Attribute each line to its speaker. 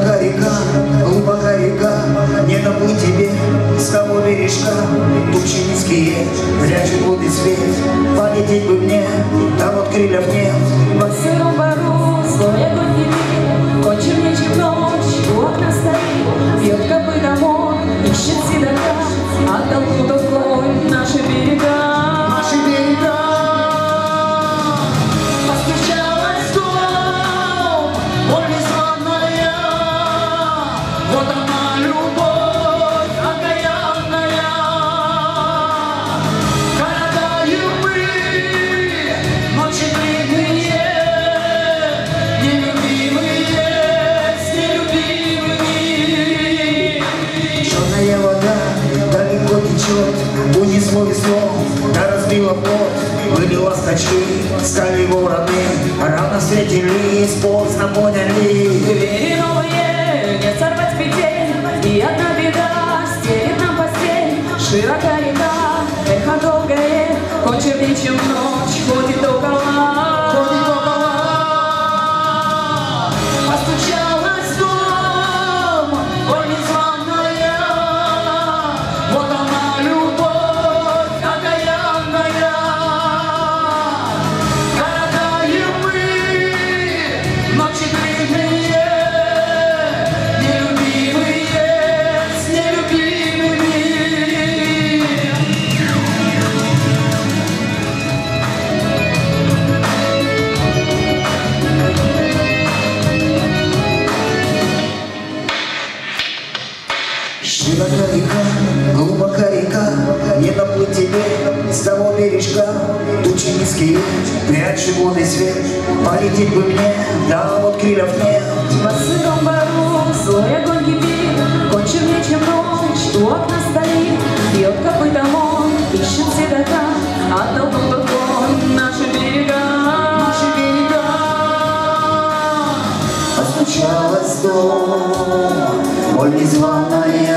Speaker 1: река, глубокая река, не доплыть тебе с того бережка. Тучи низкие, прячут лунный свет, полететь бы мне, там вот крыльев нет.
Speaker 2: По сырому бару злой огонь кипит, кончим нечем ночь, у окна стоит, бьет копыта мор, ищет седока, а толкнут углой наши берега.
Speaker 1: Наши берега.
Speaker 2: Постучалась в дом, боль незваная, вот она любовь окаянная. Коротаем мы ночи длинные, нелюбимые с нелюбимыми.
Speaker 1: Черная вода далеко течет, унесло весло, да разбила плот, выбила скачки, стали его родные, рано встретились, поздно поняли.
Speaker 2: Двери новые, не сорвать петель, и одна беда стелит нам постель. Широка река, эхо долгое, кончим нечем ночь, ходит около. Постучалась в дом, боль незваная, вот она любовь окаянная. Коротаем мы ночи длинные, нелюбимые с нелюбимыми.
Speaker 1: Широкая река, глубокая река, не доплыть тебе с того бережка. Тучи низкие, прячь лунный свет, полететь бы мне, да вот крыльев нет.
Speaker 2: По сырому бару злой огонь кипит, кончим нечем ночь, у окна стоит, бьет копыта мор, ищет седока, а толкнут углой наши берега.
Speaker 1: Наши берега. Постучалась в дом, боль незваная,